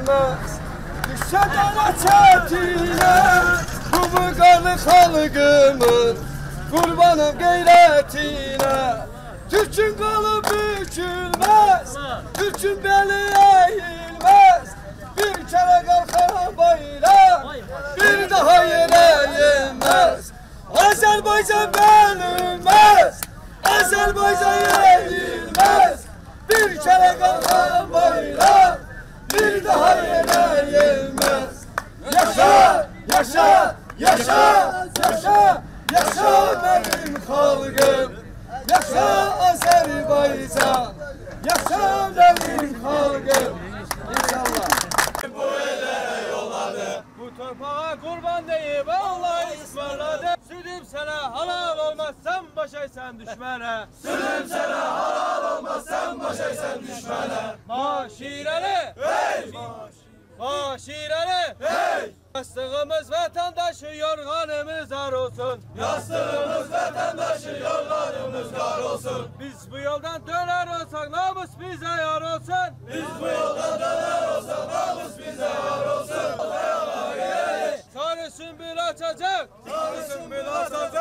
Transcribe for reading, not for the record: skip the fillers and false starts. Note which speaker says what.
Speaker 1: gelmez. Düşedene çetine, bu kanı halkımın, kurbanım gayretine. Türk'ün kalı bükülmez, Türk'ün beli eğilmez. Bir kere kalkan bayrak, bir daha yere inmez. Azerbaycan bölünmez, Azerbaycan eğilmez. Bir kere kalkan bayrak, bir daha yere inmez. Yaşa, yaşa, yaşa, yaşa, yaşa benim halkım. Yaşa Azerbaycan, yaşa benim halkım. İnşallah.
Speaker 2: Bu ellere yolladı, bu torpağa kurban deyip Allah ısmarladı. Sütüm sana halal olmaz, sen başaysan düşmene.
Speaker 3: Sütüm sana halal olmaz, sen başaysan düşmene.
Speaker 2: Maşireli,
Speaker 3: hey!
Speaker 2: Maşireli,
Speaker 3: hey!
Speaker 2: Yastığımız vatandaşı yorganımız ar olsun.
Speaker 3: Yastığımız vatandaşı yorganımız dar olsun.
Speaker 2: Biz bu yoldan döner olsak namus bize yar olsun.
Speaker 3: Biz bu yoldan döner olsak namus bize yar olsun.
Speaker 2: Sarı sümbül açacak,
Speaker 3: Sarı sümbül açacak.